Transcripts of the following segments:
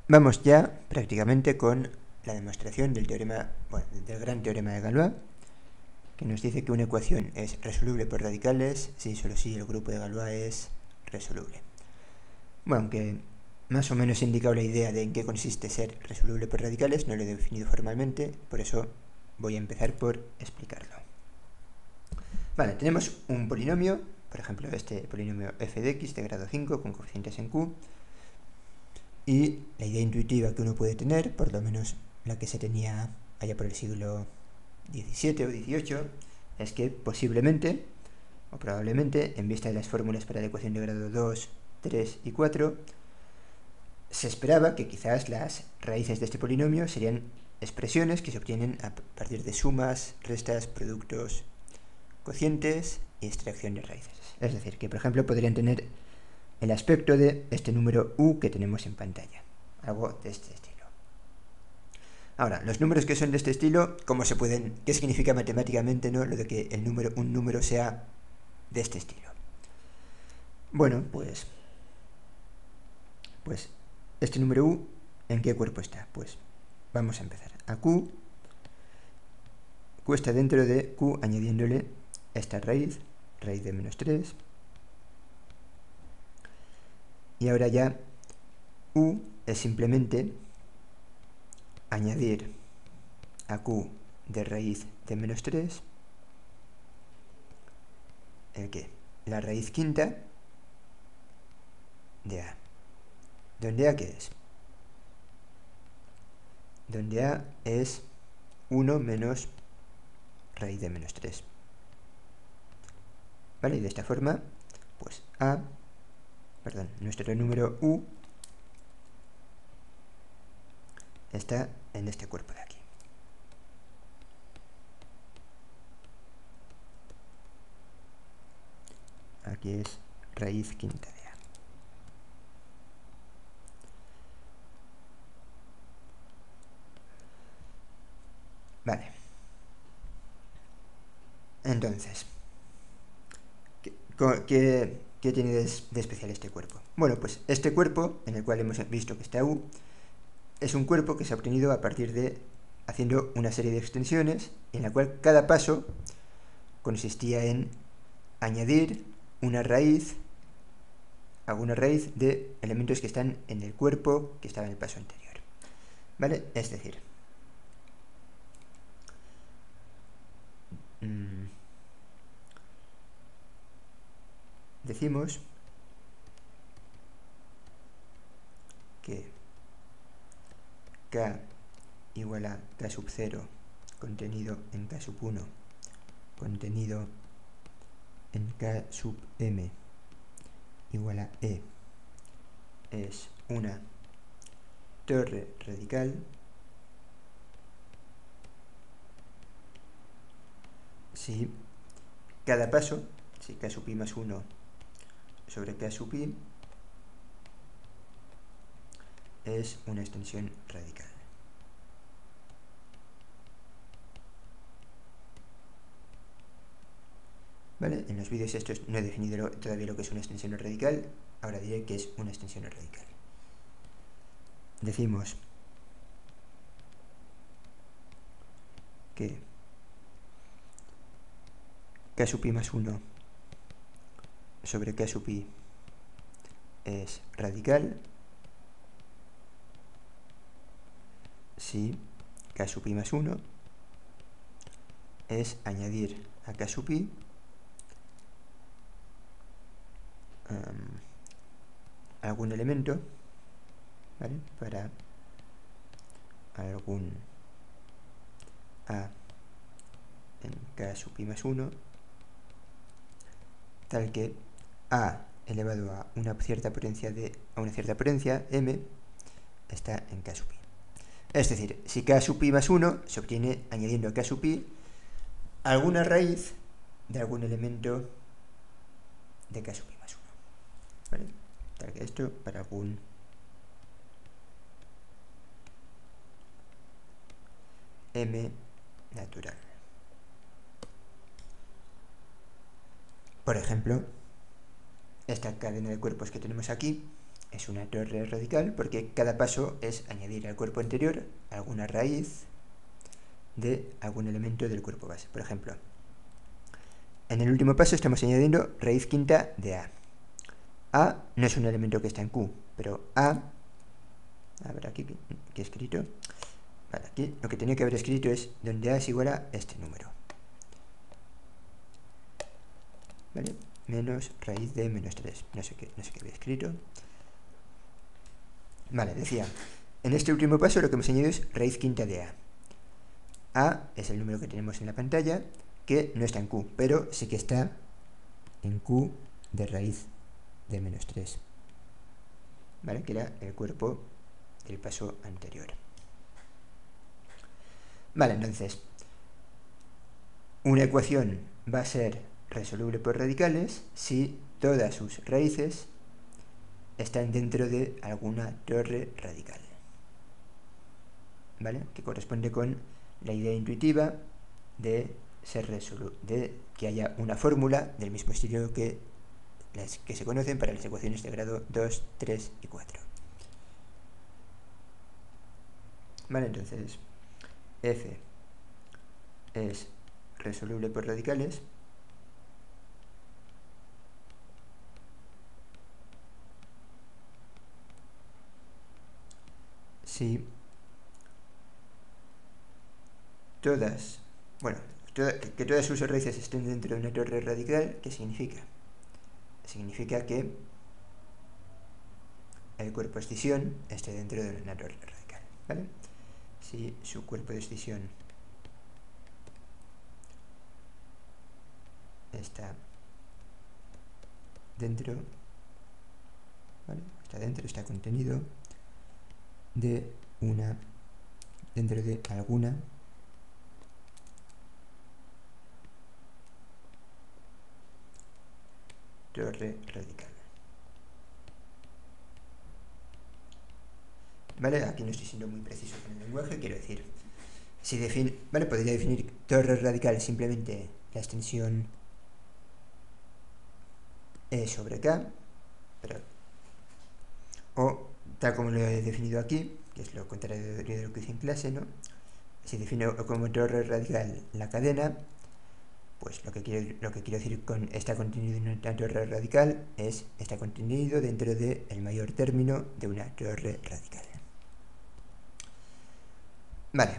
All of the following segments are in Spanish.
Vamos ya prácticamente con la demostración del teorema, bueno, del gran teorema de Galois, que nos dice que una ecuación es resoluble por radicales si solo si el grupo de Galois es resoluble. Bueno, aunque más o menos he indicado la idea de en qué consiste ser resoluble por radicales, no lo he definido formalmente, por eso voy a empezar por explicarlo. Vale, tenemos un polinomio, por ejemplo este polinomio f de x de grado 5 con coeficientes en q, y la idea intuitiva que uno puede tener, por lo menos la que se tenía allá por el siglo XVII o XVIII, es que posiblemente, o probablemente, en vista de las fórmulas para la ecuación de grado 2, 3 y 4, se esperaba que quizás las raíces de este polinomio serían expresiones que se obtienen a partir de sumas, restas, productos, cocientes y extracción de raíces. Es decir, que por ejemplo podrían tener el aspecto de este número u que tenemos en pantalla, algo de este estilo. Ahora, los números que son de este estilo, ¿cómo se pueden, qué significa matemáticamente, ¿no?, lo de que un número sea de este estilo? Bueno, pues este número u, ¿en qué cuerpo está? Pues vamos a empezar. A q está dentro de q añadiéndole esta raíz de menos 3. Y ahora ya u es simplemente añadir a q de raíz de menos 3, ¿el qué? La raíz quinta de a. ¿Dónde a qué es? Donde a es 1 menos raíz de menos 3. ¿Vale? Y de esta forma, pues nuestro número u está en este cuerpo de aquí. Aquí es raíz quinta de a. Vale. Entonces, ¿qué tiene de especial este cuerpo? Bueno, pues este cuerpo, en el cual hemos visto que está u, es un cuerpo que se ha obtenido a partir de haciendo una serie de extensiones, en la cual cada paso consistía en añadir alguna raíz de elementos que están en el cuerpo que estaba en el paso anterior. ¿Vale? Es decir, decimos que k igual a k sub 0 contenido en k sub 1 contenido en k sub m igual a e es una torre radical si cada paso, si k sub i más 1 sobre k sub i es una extensión radical. ¿Vale? En los vídeos estos no he definido todavía lo que es una extensión radical, ahora diré que es una extensión radical. Decimos que k sub i más 1 sobre k sub i es radical si k sub i más 1 es añadir a k sub i algún elemento, ¿vale?, para algún a en k sub i más 1 tal que a elevado a una cierta potencia m está en k sub i. Es decir, si k sub i más 1 se obtiene añadiendo a k sub i alguna raíz de algún elemento de k sub i más 1. ¿Vale? Tal que esto para algún m natural. Por ejemplo, esta cadena de cuerpos que tenemos aquí es una torre radical porque cada paso es añadir al cuerpo anterior alguna raíz de algún elemento del cuerpo base. Por ejemplo, en el último paso estamos añadiendo raíz quinta de A. A no es un elemento que está en Q, pero a ver aquí que he escrito. Vale, aquí lo que tenía que haber escrito es donde A es igual a este número. ¿Vale? Menos raíz de menos 3. No sé qué había escrito. Vale, decía, en este último paso lo que hemos añadido es raíz quinta de A. A es el número que tenemos en la pantalla, que no está en Q, pero sí que está en Q de raíz de menos 3. ¿Vale? Que era el cuerpo del paso anterior. Vale, entonces, una ecuación va a ser resoluble por radicales si todas sus raíces están dentro de alguna torre radical. ¿Vale? Que corresponde con la idea intuitiva de ser de que haya una fórmula del mismo estilo que las que se conocen para las ecuaciones de grado 2, 3 y 4. Vale, entonces f es resoluble por radicales si todas, bueno, que todas sus raíces estén dentro de una torre radical. ¿Qué significa? Significa que el cuerpo de escisión esté dentro de una torre radical, ¿vale? Si su cuerpo de escisión está dentro, ¿vale? Está contenido dentro de alguna torre radical. ¿Vale? Aquí no estoy siendo muy preciso con el lenguaje, quiero decir, si ¿vale? Podría definir torre radical simplemente la extensión E sobre K, pero, o tal como lo he definido aquí, que es lo contrario de lo que hice en clase, ¿no? Si defino como torre radical la cadena, pues lo que quiero decir con está contenido en una torre radical es está contenido dentro del mayor término de una torre radical. Vale.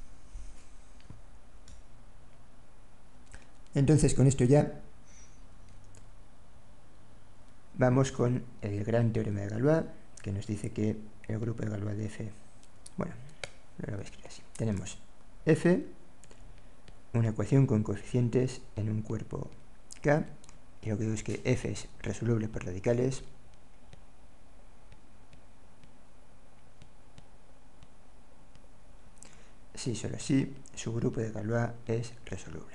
Entonces con esto ya vamos con el gran teorema de Galois, que nos dice que el grupo de Galois de F, bueno, lo voy a escribir así. Tenemos F, una ecuación con coeficientes en un cuerpo K, y lo que digo es que F es resoluble por radicales si solo si su grupo de Galois es resoluble.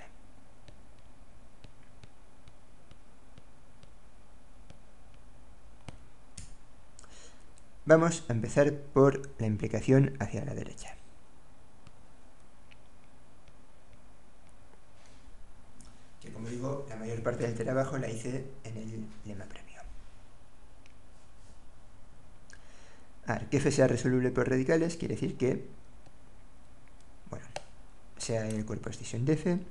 Vamos a empezar por la implicación hacia la derecha. Que como digo, la mayor parte del trabajo la hice en el lema previo. A ver, que F sea resoluble por radicales quiere decir que, bueno, sea el cuerpo de escisión de F,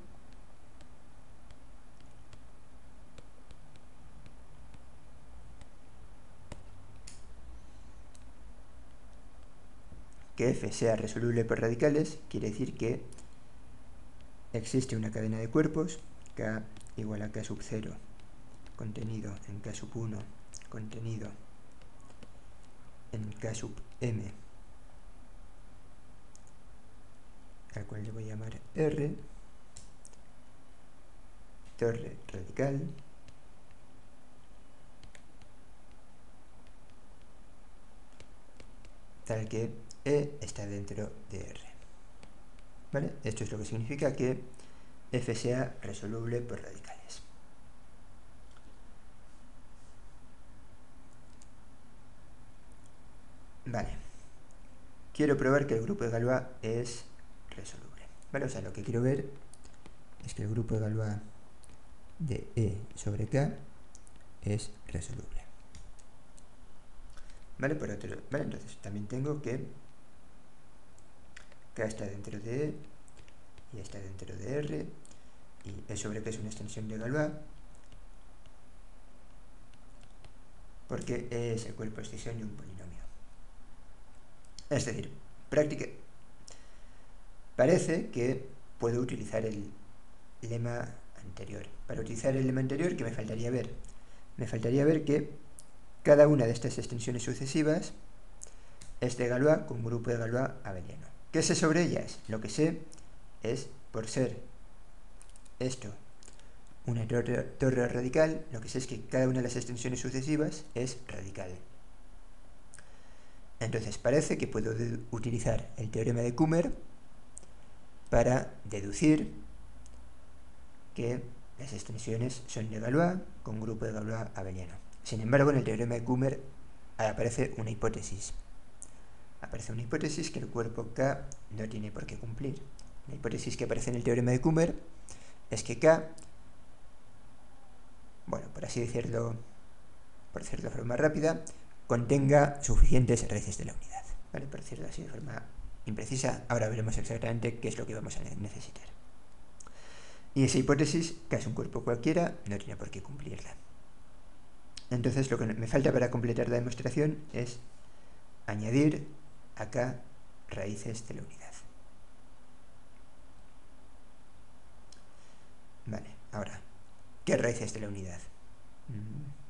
que F sea resoluble por radicales quiere decir que existe una cadena de cuerpos, K igual a K sub 0, contenido en K sub 1, contenido en K sub M, al cual le voy a llamar R, torre radical, tal que E está dentro de R. ¿Vale? Esto es lo que significa que F sea resoluble por radicales. Vale. Quiero probar que el grupo de Galois es resoluble. ¿Vale? O sea, lo que quiero ver es que el grupo de Galois de E sobre K es resoluble. ¿vale? Por otro, ¿vale? Entonces también tengo que K está dentro de E y está dentro de R, y E sobre K es una extensión de Galois, porque E es el cuerpo escisión de un polinomio. Es decir, parece que puedo utilizar el lema anterior. Para utilizar el lema anterior, ¿qué me faltaría ver? Me faltaría ver que cada una de estas extensiones sucesivas es de Galois con un grupo de Galois abeliano. ¿Qué sé sobre ellas? Lo que sé es, por ser esto una torre radical, lo que sé es que cada una de las extensiones sucesivas es radical. Entonces parece que puedo utilizar el teorema de Kummer para deducir que las extensiones son de Galois con un grupo de Galois abeliano. Sin embargo, en el teorema de Kummer aparece una hipótesis. Aparece una hipótesis que el cuerpo K no tiene por qué cumplir. La hipótesis que aparece en el teorema de Kummer es que K, bueno, por así decirlo, por decirlo de forma rápida, contenga suficientes raíces de la unidad. ¿Vale? Por decirlo así de forma imprecisa, ahora veremos exactamente qué es lo que vamos a necesitar. Y esa hipótesis, K es un cuerpo cualquiera, no tiene por qué cumplirla. Entonces lo que me falta para completar la demostración es añadir acá raíces de la unidad. Vale, ahora, ¿qué raíces de la unidad?